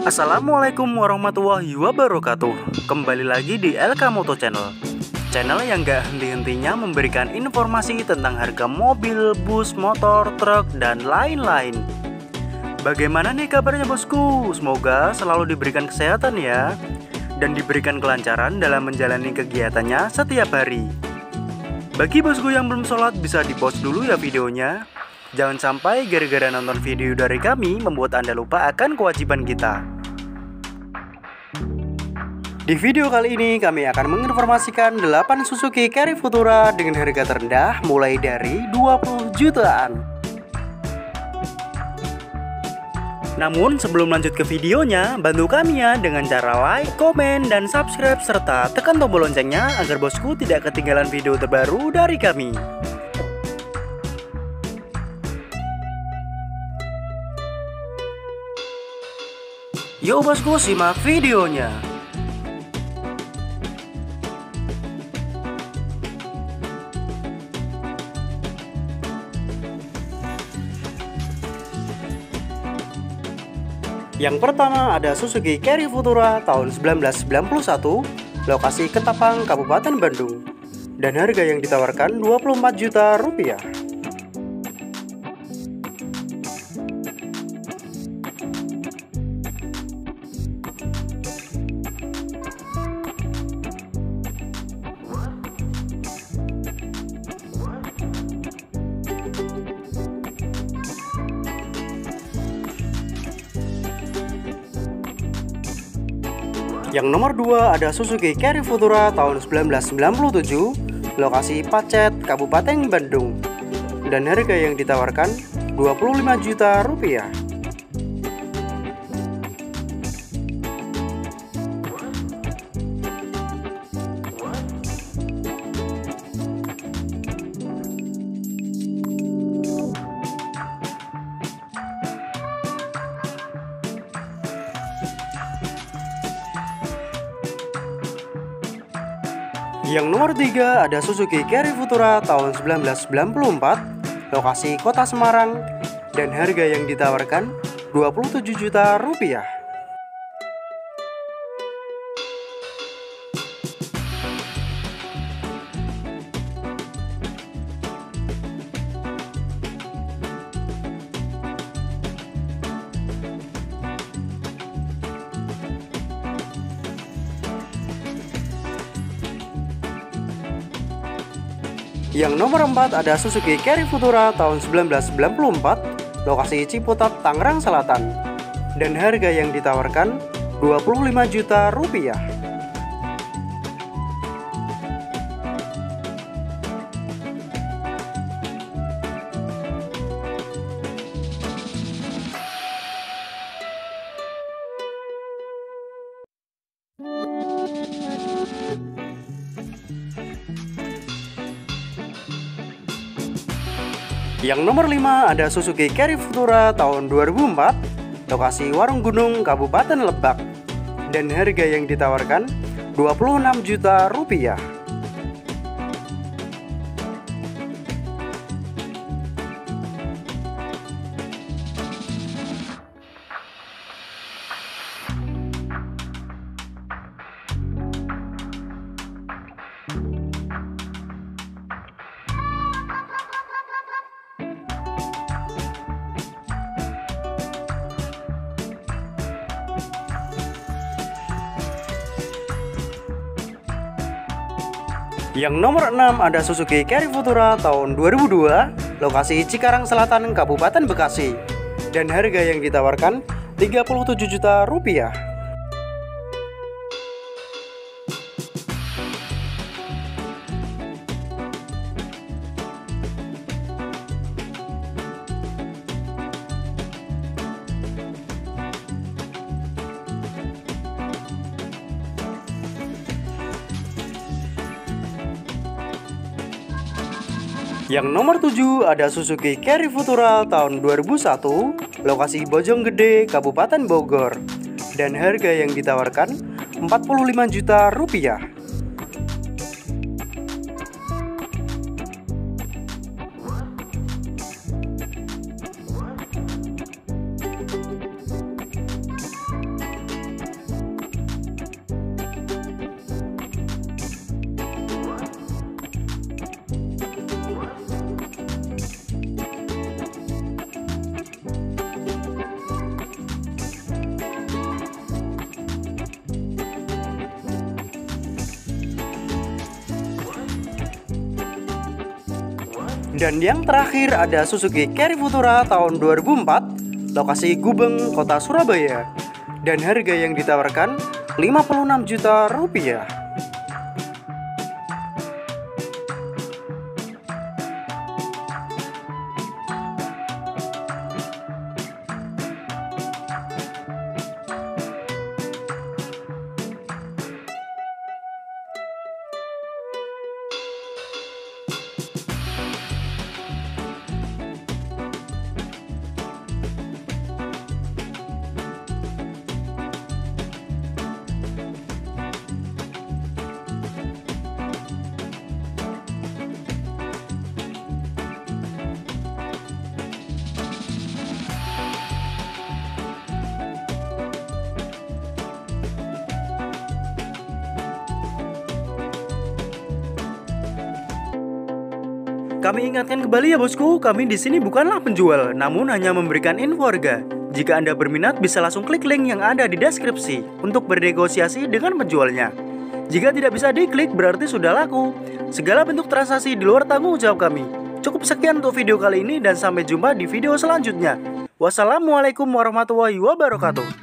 Assalamualaikum warahmatullahi wabarakatuh. Kembali lagi di LK Moto Channel. Channel yang gak henti-hentinya memberikan informasi tentang harga mobil, bus, motor, truk, dan lain-lain. Bagaimana nih kabarnya bosku? Semoga selalu diberikan kesehatan ya, dan diberikan kelancaran dalam menjalani kegiatannya setiap hari. Bagi bosku yang belum sholat, bisa di-pause dulu ya videonya. Jangan sampai gara-gara nonton video dari kami membuat Anda lupa akan kewajiban kita. Di video kali ini kami akan menginformasikan 8 Suzuki Carry Futura dengan harga terendah mulai dari 20 jutaan. Namun sebelum lanjut ke videonya, bantu kami ya dengan cara like, komen, dan subscribe serta tekan tombol loncengnya agar bosku tidak ketinggalan video terbaru dari kami. Yuk bosku, simak videonya. Yang pertama ada Suzuki Carry Futura tahun 1991, lokasi Ketapang, Kabupaten Bandung, dan harga yang ditawarkan 24 juta rupiah. Yang nomor 2 ada Suzuki Carry Futura tahun 1997, lokasi Pacet, Kabupaten Bandung, dan harga yang ditawarkan 25 juta rupiah. Yang nomor 3 ada Suzuki Carry Futura tahun 1994, lokasi Kota Semarang, dan harga yang ditawarkan 27 juta rupiah. Yang nomor 4 ada Suzuki Carry Futura tahun 1994, lokasi Ciputat, Tangerang Selatan, dan harga yang ditawarkan 25 juta rupiah. Yang nomor 5 ada Suzuki Carry Futura tahun 2004, lokasi Warung Gunung, Kabupaten Lebak, dan harga yang ditawarkan 26 juta rupiah. Yang nomor 6 ada Suzuki Carry Futura tahun 2002, lokasi Cikarang Selatan, Kabupaten Bekasi, dan harga yang ditawarkan 37 juta rupiah. Yang nomor 7 ada Suzuki Carry Futura tahun 2001, lokasi Bojonggede, Kabupaten Bogor, dan harga yang ditawarkan 45 juta rupiah. Dan yang terakhir ada Suzuki Carry Futura tahun 2004, lokasi Gubeng, Kota Surabaya. Dan harga yang ditawarkan 56 juta rupiah. Kami ingatkan kembali ya bosku, kami di sini bukanlah penjual, namun hanya memberikan info harga. Jika Anda berminat bisa langsung klik link yang ada di deskripsi untuk bernegosiasi dengan penjualnya. Jika tidak bisa diklik berarti sudah laku. Segala bentuk transaksi di luar tanggung jawab kami. Cukup sekian untuk video kali ini dan sampai jumpa di video selanjutnya. Wassalamualaikum warahmatullahi wabarakatuh.